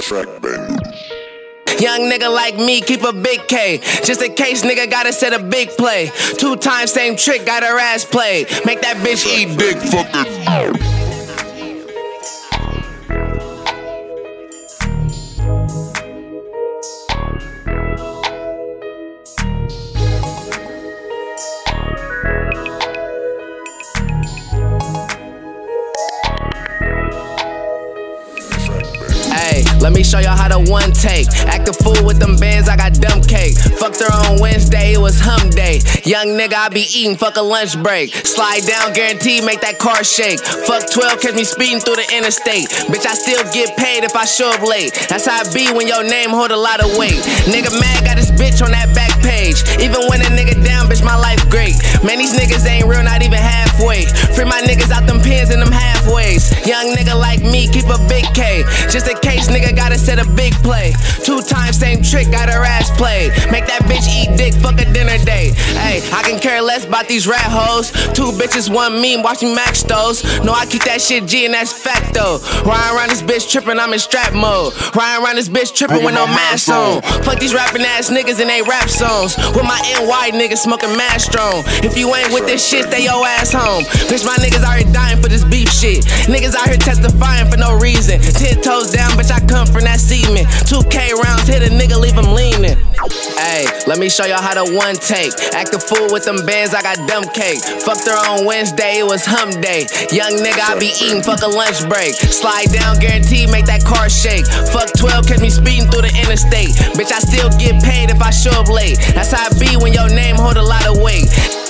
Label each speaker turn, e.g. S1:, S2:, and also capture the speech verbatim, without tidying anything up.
S1: Young nigga like me, keep a big K. Just in case nigga gotta set a big play. Two times same trick, got her ass played. Make that bitch eat dick fucking. Let me show y'all how to one take. Act a fool with them bands, I got dumb cake. Fucked her on Wednesday, it was hum day. Young nigga, I be eating, fuck a lunch break. Slide down, guaranteed, make that car shake. Fuck twelve, catch me speeding through the interstate. Bitch, I still get paid if I show up late. That's how it be when your name hold a lot of weight. Nigga mad, got his bitch on that back page. Even when a nigga down, bitch, my life great. Man, these niggas ain't real, not even halfway. Free my niggas out them pins and them halfways. Young nigga like me, keep a big K. Just in case nigga gotta set a big play. Two times same trick, got her ass played. Make that bitch eat dick, fuck a dinner date. Hey, I can care less about these rat hoes. Two bitches, one meme, watching Max Stows. No, I keep that shit G and that's fact though. Riding around this bitch trippin', I'm in strap mode. Riding around this bitch trippin' with no mask on. Fuck these rapping ass niggas and they rap songs. With my N Y niggas smoking mad strong. If you ain't with this shit, stay your ass home. Bitch, my niggas out here dying for this beef shit. Niggas out here testifying for no reason. Ten toes down, bitch, I come from that semen. two K rounds, hit a nigga, leave him leaning. Ayy, let me show y'all how to one take. Act a fool with them bands, I got dumb cake. Fucked her on Wednesday, it was hum day. Young nigga, I be eating, fuck a lunch break. Slide down, guaranteed, make that car shake. Fuck twelve, catch me speeding through the interstate. Bitch, I still get paid if I show up late. That's how it be when your name hold a lot of weight.